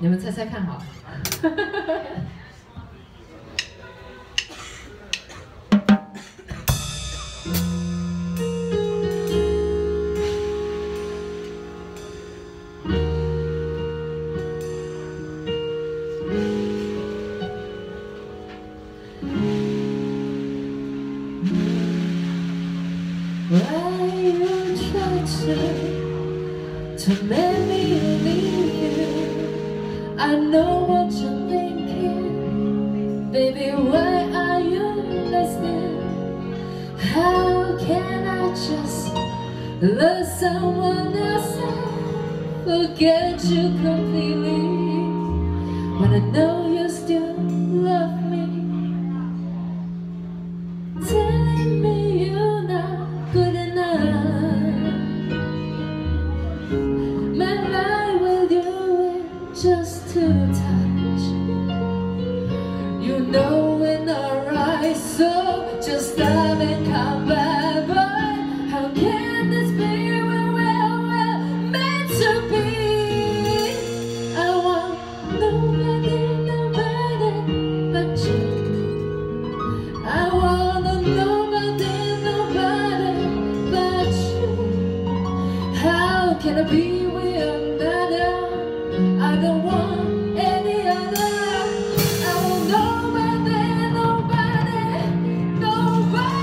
你们猜猜看好了。Why you try to make me leave you? I know what you're thinking, baby. Why are you listening? How can I just love someone else and forget you completely when I know you still love me? Telling me you're not good enough. My life with you is just too touch. You know we're not right, so just stop and come back. But how can this be when we're meant to be? I want nobody but you. I want nobody but you. How can I be with another? I don't want any other. I want nobody, nobody, nobody.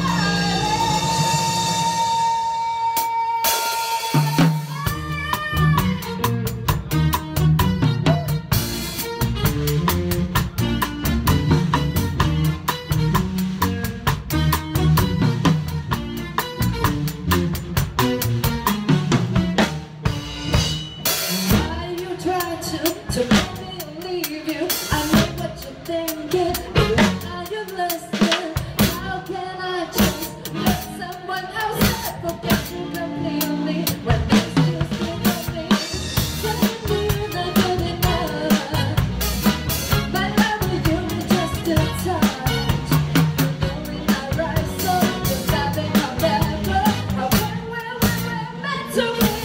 To make me leave you, I know what you're thinking. Why are you listening? How can I just let someone else forget you completely when they still love me? Telling me you're not good enough. My love with you is just a touch. You know we're not right, so just stop and come back. But we're meant to be.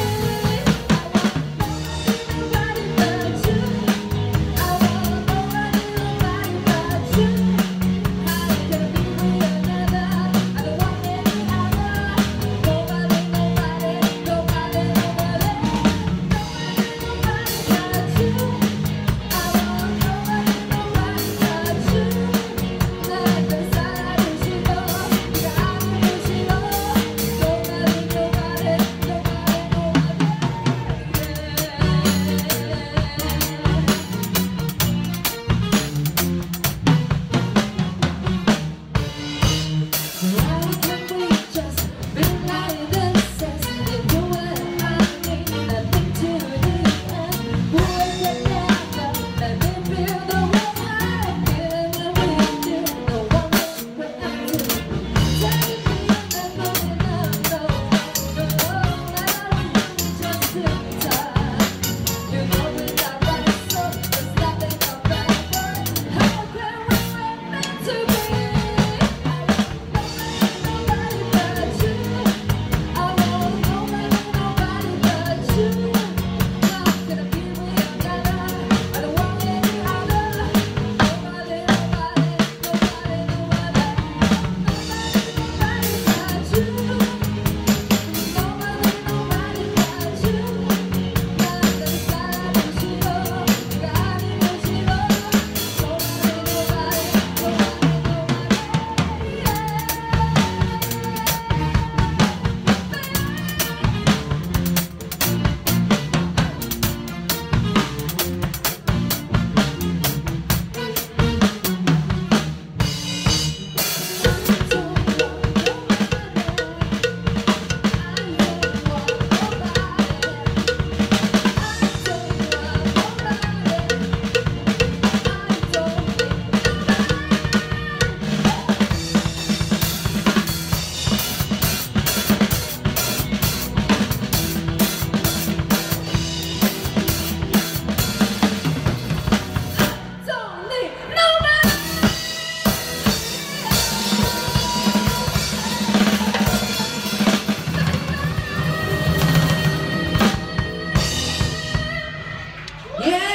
Yeah!